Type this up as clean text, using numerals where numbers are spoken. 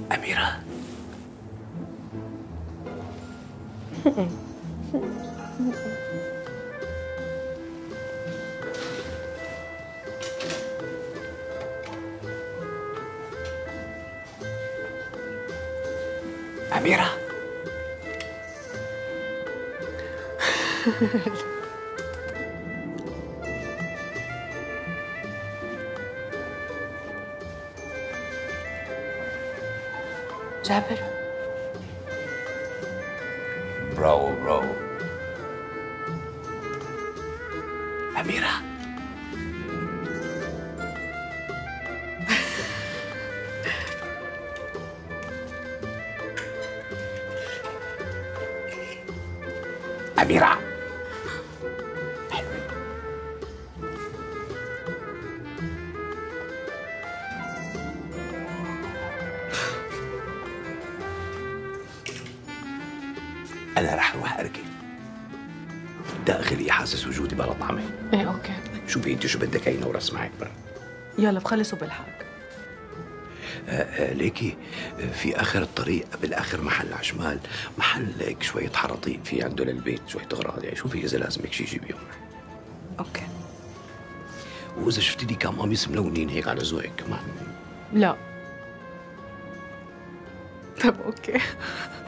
أميرة. أميرة. جابر. برافو برافو. أميرة. أميرة. أنا رح أروح أركي. داخلي حاسس وجودي بلا طعمة. ايه اوكي. شوفي أنت شو بدك، هي نورة اسمعك بقى. يلا بخلصوا بالحق. ليكي في آخر الطريق قبل آخر محل على شمال، محل هيك شوية حراطيق في عنده للبيت شوية أغراض، يعني شوفي إذا لازمك شي جيبيهم. اوكي. وإذا شفتي لي كم قميص ملونين هيك على ذوقك كمان. لا. طب اوكي.